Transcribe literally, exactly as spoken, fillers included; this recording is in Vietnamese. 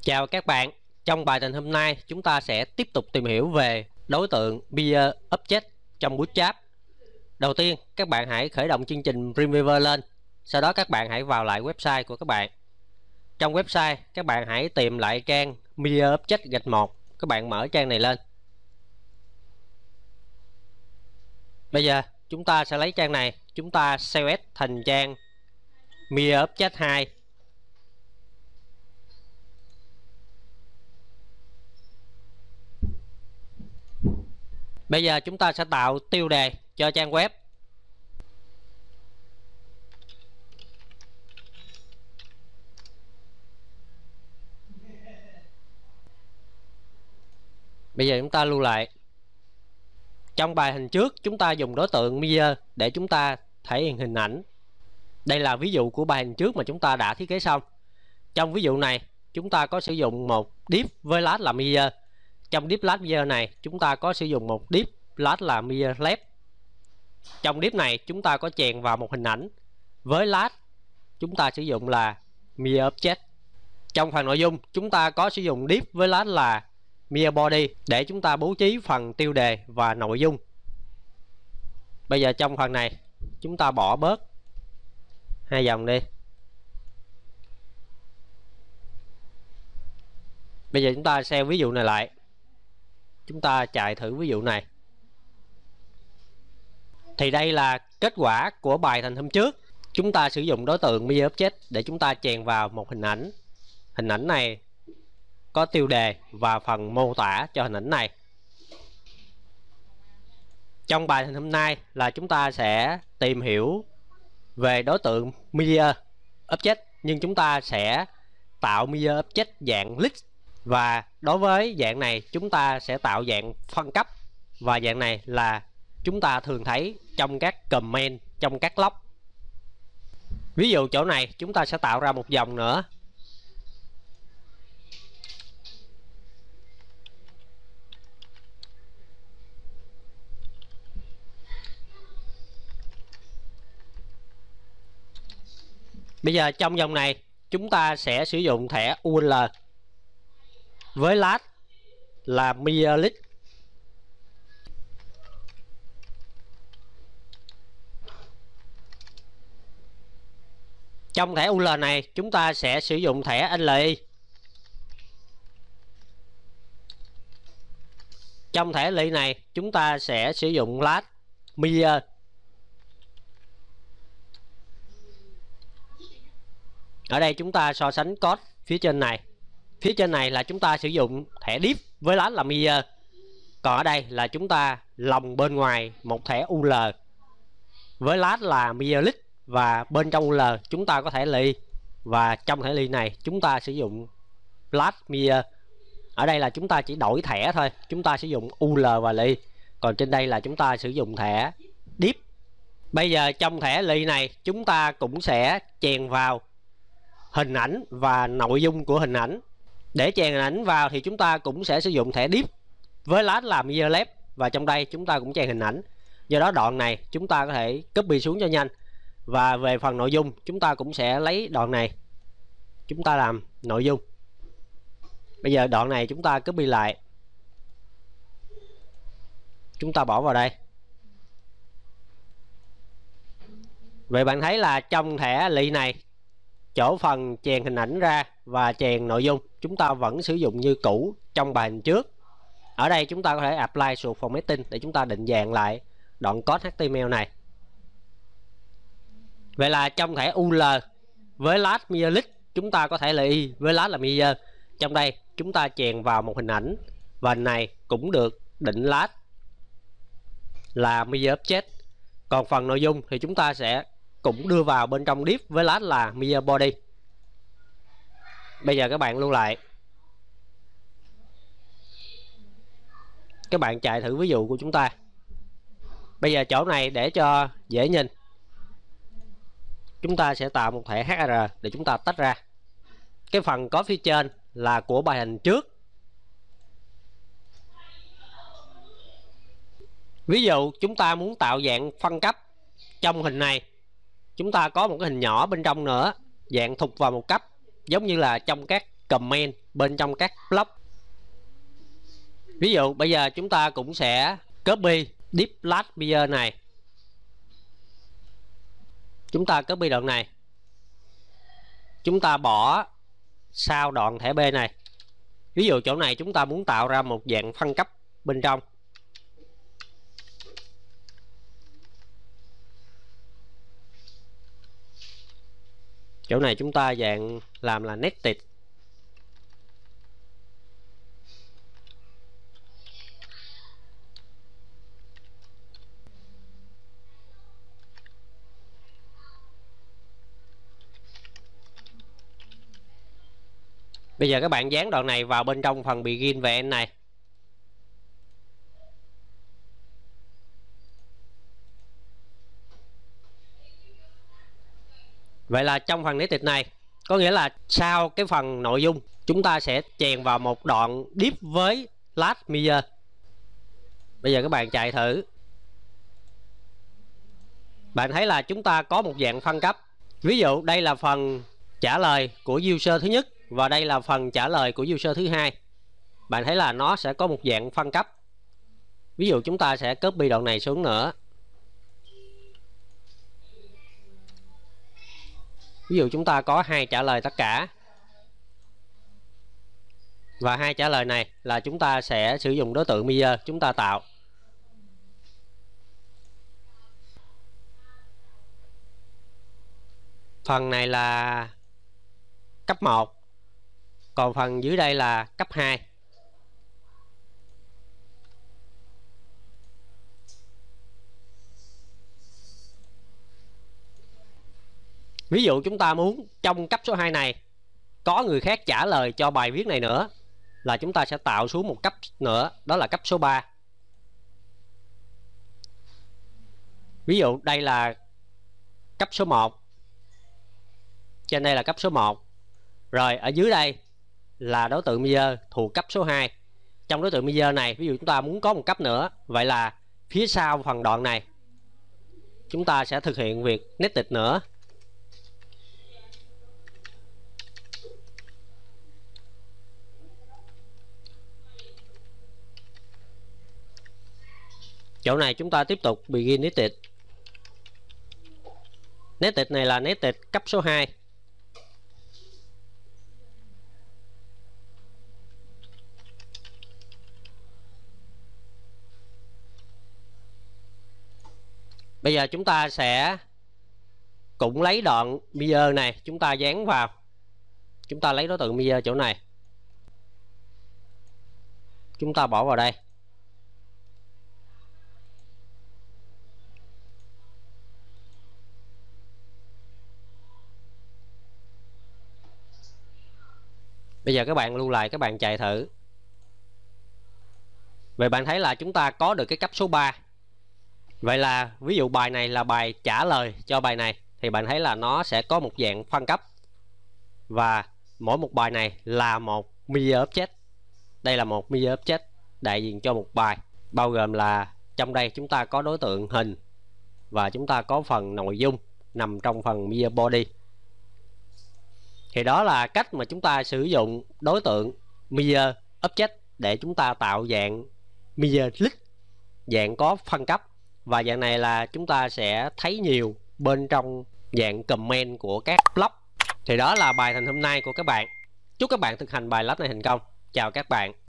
Chào các bạn, trong bài tình hôm nay chúng ta sẽ tiếp tục tìm hiểu về đối tượng Media Object trong Bootstrap. Đầu tiên các bạn hãy khởi động chương trình Dreamweaver lên, sau đó các bạn hãy vào lại website của các bạn. Trong website các bạn hãy tìm lại trang Media Object gạch một, các bạn mở trang này lên. Bây giờ chúng ta sẽ lấy trang này, chúng ta select thành trang Media Object hai. Bây giờ chúng ta sẽ tạo tiêu đề cho trang web. Bây giờ chúng ta lưu lại. Trong bài hình trước chúng ta dùng đối tượng media để chúng ta thể hiện hình ảnh. Đây là ví dụ của bài hình trước mà chúng ta đã thiết kế xong. Trong ví dụ này chúng ta có sử dụng một div với class là media. Trong div class media này chúng ta có sử dụng một div class là media left. Trong div này chúng ta có chèn vào một hình ảnh với class chúng ta sử dụng là media object. Trong phần nội dung chúng ta có sử dụng div với class là media body để chúng ta bố trí phần tiêu đề và nội dung. Bây giờ trong phần này chúng ta bỏ bớt hai dòng đi. Bây giờ chúng ta xem ví dụ này lại. Chúng ta chạy thử ví dụ này. Thì đây là kết quả của bài thành hôm trước. Chúng ta sử dụng đối tượng Media Object để chúng ta chèn vào một hình ảnh. Hình ảnh này có tiêu đề và phần mô tả cho hình ảnh này. Trong bài hôm nay là chúng ta sẽ tìm hiểu về đối tượng Media Object, nhưng chúng ta sẽ tạo Media Object dạng list, và đối với dạng này chúng ta sẽ tạo dạng phân cấp, và dạng này là chúng ta thường thấy trong các comment, trong các log. Ví dụ chỗ này chúng ta sẽ tạo ra một dòng nữa. Bây giờ trong dòng này chúng ta sẽ sử dụng thẻ u lờ với class là media list. Trong thẻ u lờ này chúng ta sẽ sử dụng thẻ en lờ i. Trong thẻ en lờ i này chúng ta sẽ sử dụng class media. Ở đây chúng ta so sánh code phía trên này. Phía trên này là chúng ta sử dụng thẻ div với class là media. Còn ở đây là chúng ta lồng bên ngoài một thẻ u lờ với class là media list, và bên trong u lờ chúng ta có thẻ li, và trong thẻ li này chúng ta sử dụng class media. Ở đây là chúng ta chỉ đổi thẻ thôi, chúng ta sử dụng u lờ và li, còn trên đây là chúng ta sử dụng thẻ div. Bây giờ trong thẻ li này chúng ta cũng sẽ chèn vào hình ảnh và nội dung của hình ảnh. Để chèn hình ảnh vào thì chúng ta cũng sẽ sử dụng thẻ div với class là media left, và trong đây chúng ta cũng chèn hình ảnh. Do đó đoạn này chúng ta có thể copy xuống cho nhanh. Và về phần nội dung chúng ta cũng sẽ lấy đoạn này, chúng ta làm nội dung. Bây giờ đoạn này chúng ta copy lại, chúng ta bỏ vào đây. Vậy bạn thấy là trong thẻ lì này, chỗ phần chèn hình ảnh ra và chèn nội dung chúng ta vẫn sử dụng như cũ trong bài hình trước. Ở đây chúng ta có thể apply suột formatting để chúng ta định dạng lại đoạn code hát tê em lờ này. Vậy là trong thẻ u lờ với class media list chúng ta có thể là i với class là media. Trong đây chúng ta chèn vào một hình ảnh, và hình này cũng được định class là media object. Còn phần nội dung thì chúng ta sẽ cũng đưa vào bên trong div với class là media body. Bây giờ các bạn lưu lại. Các bạn chạy thử ví dụ của chúng ta. Bây giờ chỗ này để cho dễ nhìn, chúng ta sẽ tạo một thẻ hát rờ để chúng ta tách ra. Cái phần có phía trên là của bài hình trước. Ví dụ chúng ta muốn tạo dạng phân cấp. Trong hình này chúng ta có một cái hình nhỏ bên trong nữa, dạng thụt vào một cấp, giống như là trong các comment bên trong các block. Ví dụ bây giờ chúng ta cũng sẽ copy div last measure này. Chúng ta copy đoạn này. Chúng ta bỏ sau đoạn thẻ B này. Ví dụ chỗ này chúng ta muốn tạo ra một dạng phân cấp bên trong. Chỗ này chúng ta dạng làm là nested. Bây giờ các bạn dán đoạn này vào bên trong phần begin và end này. Vậy là trong phần nested này, có nghĩa là sau cái phần nội dung, chúng ta sẽ chèn vào một đoạn div với last measure. Bây giờ các bạn chạy thử. Bạn thấy là chúng ta có một dạng phân cấp. Ví dụ đây là phần trả lời của user thứ nhất và đây là phần trả lời của user thứ hai. Bạn thấy là nó sẽ có một dạng phân cấp. Ví dụ chúng ta sẽ copy đoạn này xuống nữa. Ví dụ chúng ta có hai trả lời tất cả. Và hai trả lời này là chúng ta sẽ sử dụng đối tượng measure chúng ta tạo. Phần này là cấp một. Còn phần dưới đây là cấp hai. Ví dụ chúng ta muốn trong cấp số hai này có người khác trả lời cho bài viết này nữa, là chúng ta sẽ tạo xuống một cấp nữa, đó là cấp số ba. Ví dụ đây là cấp số một. Trên đây là cấp số một. Rồi ở dưới đây là đối tượng measure thuộc cấp số hai. Trong đối tượng measure này, ví dụ chúng ta muốn có một cấp nữa, vậy là phía sau phần đoạn này chúng ta sẽ thực hiện việc nested nữa. Chỗ này chúng ta tiếp tục begin nested. Nested này là nested cấp số hai. Bây giờ chúng ta sẽ cũng lấy đoạn measure này, chúng ta dán vào. Chúng ta lấy đối tượng measure chỗ này. Chúng ta bỏ vào đây. Bây giờ các bạn lưu lại, các bạn chạy thử. Vậy bạn thấy là chúng ta có được cái cấp số ba. Vậy là ví dụ bài này là bài trả lời cho bài này, thì bạn thấy là nó sẽ có một dạng phân cấp. Và mỗi một bài này là một measure object. Đây là một measure object đại diện cho một bài. Bao gồm là trong đây chúng ta có đối tượng hình và chúng ta có phần nội dung nằm trong phần measure body. Thì đó là cách mà chúng ta sử dụng đối tượng measure object để chúng ta tạo dạng measure list, dạng có phân cấp. Và dạng này là chúng ta sẽ thấy nhiều bên trong dạng comment của các blog. Thì đó là bài thành hôm nay của các bạn. Chúc các bạn thực hành bài lab này thành công. Chào các bạn.